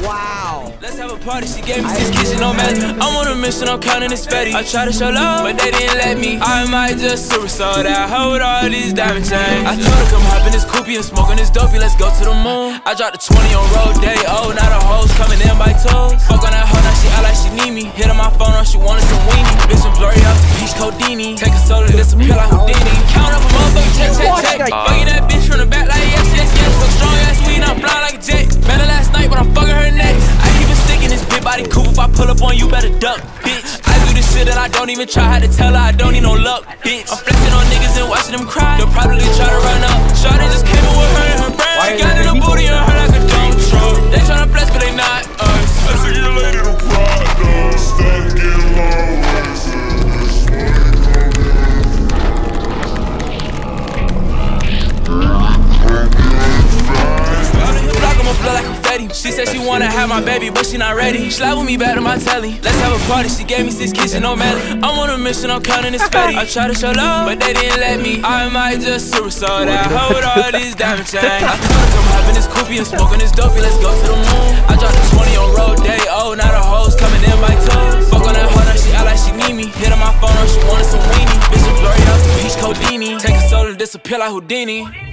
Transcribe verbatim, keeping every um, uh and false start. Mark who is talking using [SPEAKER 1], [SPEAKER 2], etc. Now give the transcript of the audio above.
[SPEAKER 1] Wow.
[SPEAKER 2] Let's have a party, she gave me six kisses, no magic. I'm on a mission, I'm counting this fatty. I try to show love, but they didn't let me. I might just super sold out, hold all these diamond chains. I told her come hop in this coupe and smoke on this dopey, let's go to the moon. I dropped a twenty on road day, oh, now the hoes coming in by toes. Fuck on that hoe, now she act like she need me. Hit on my phone, oh, she wanted some weenie. Bitch, I'm blurry up the peach Houdini. Take a soda, disappear like Houdini. Count up a motherfucker, check, check, check. Fucking that bitch from the back like yes, yes, yes. Fuck strong ass weed, I'm flying like a jet. Met her last night, but I'm fucking her next. I even stick in this big body coupe. If I pull up on you, better duck, bitch. I do this shit and I don't even try. Had to tell her I don't need no luck, bitch. I'm flexing on niggas and watching them cry. They'll probably try to run up. Shawty just came in with her and her brand. She got in the booty and her like a dump truck. They tryna flex, but they not us. I see you later, Prada. Stop getting low. Like confetti. She said she wanna have my baby, but she not ready. Slide with me back to my telly. Let's have a party. She gave me six kisses, no melly. I'm on a mission, I'm counting this fatty. I try to show love, but they didn't let me. I might just super sold out, hold all these diamond chains. I told her come hop in this coupe and smoke on this dopey, let's go to the moon. I dropped a twenty on road day, oh, now the hoes coming in by toes. Fuck on that hoe, now she act like she need me. Hit on my phone, oh, she wanted some weenie. Bitch, I'm blurry up the peach Houdini. Take a soda, disappear like Houdini.